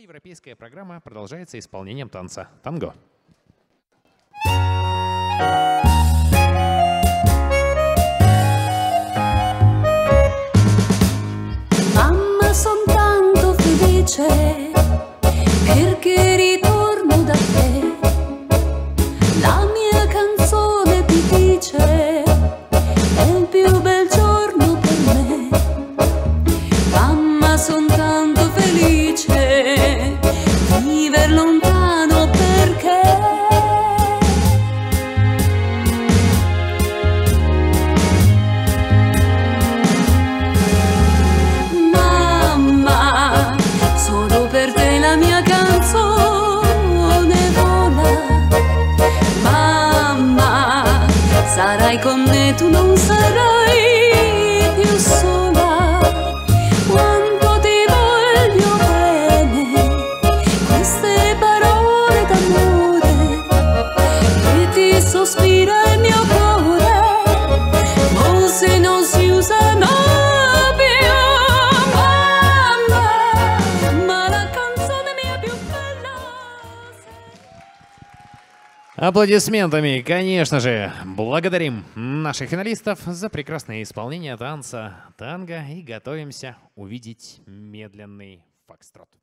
европейская программа продолжается исполнением танца танго. Mamma, son tanto felice perché ritorno da te. La mia canzone ti dice è il più bel giorno per me. Mamma, son tanto felice viver lontano perché mamma, solo per te la mia canzone vola. Mamma, sarai con me, tu non sarai più sola. Quanto ti voglio bene, queste parole d'amore che ti sospira il mio cuore, forse non si usano più. Mamma, ma la canzone mia più bella. Аплодисментами, конечно же, благодарим наших финалистов за прекрасное исполнение танца танго и готовимся увидеть медленный фокстрот.